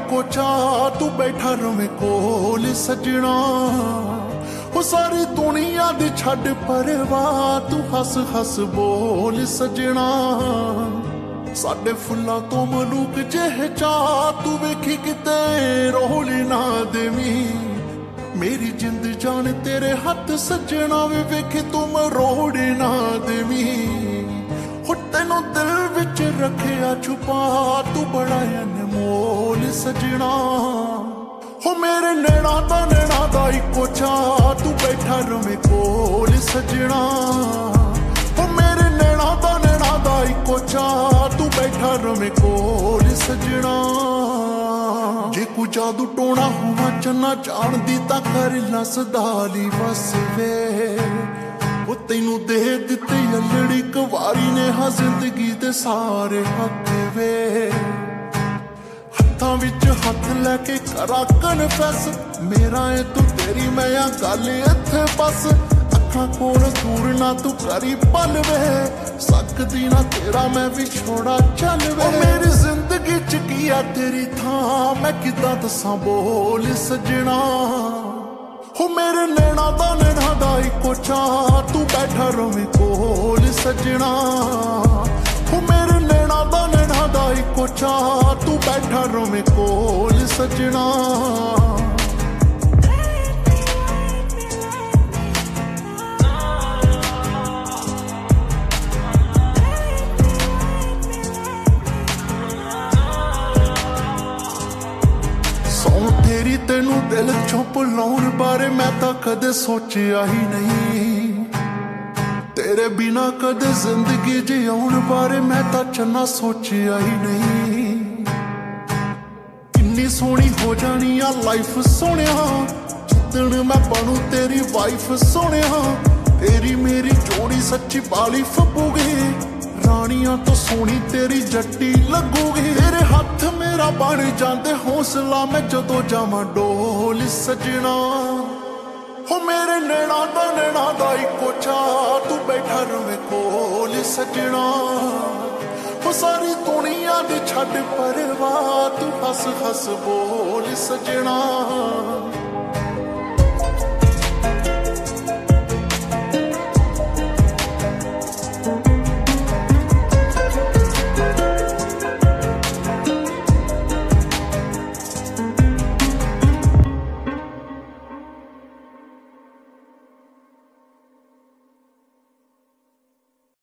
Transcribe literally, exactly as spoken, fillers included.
Eco चाह तू बैठा रवे कोल सजना वो सारी दुनिया दी छड़ परवाह तू हस हस बोल सजना साडे फुल्लां तो मलूक जेह चाह तू वेखी किते रोल ना देवी मेरी जिंद जान तेरे हथ सजना वे वेखी तू मरोड़ ना देवी हो तेनों दिल विच रखिया छुपा तू बड़ा अनमोल सजना हो मेरे नैना दा नैना दा इको चाह तू बैठा रवे कोल सजना हो मेरे नैना दा नैना दा इको चाह तू बैठा रवे कोल सजना जे कोई जादू टोना हुआ चन्ना जान दी तां कर ला सदाली बस वे वो तेनू दे दिते अल्लड़ी कवारी ने हा जिंदगी दे सारे हक वे हत्थां विच हत्थ लैके करा कन्फैस मेरा ए तू तेरी मैं आ गल इत्थे बस अखां कोल दूर ना तू करी पल वे सकदी ना तेरा मैं भी छोड़ा चल वे मेरी जिंदगी च की आ तेरी थां मैं किदां दसां बोल सजना हो मेरे नैना दा नैना दा इको चाह तू बैठा रवे कोल सजना हो मेरे नैना दा नैना दा इको चाह तू बैठा रवे कोल सजना तेरी तेनू दिल चों भुलाउण बारे मैं तां कदे सोचिया ही नहीं तेरे बिना कदे जिंदगी जिउण बारे मैं तां चन्ना सोचिया ही नहीं किन्नी सोहनी हो जानी आ लाइफ सोहणिया जिद्दण मैं बनू तेरी वाइफ सोहणिया तेरी मेरी जोड़ी सच्ची बाली फब्बूगी रानियां तो सोहनी तेरी जट्टी लगूगी तेरे हथ मेरा बन जांदे हौसला मैं जदों जावां डोल सजना हो मेरे नैना दा नैना दा इको चाह तू बैठा रवे कोल सजना हो सारी दुनिया दी छड़ परवाह तू हस हस बोल सजना।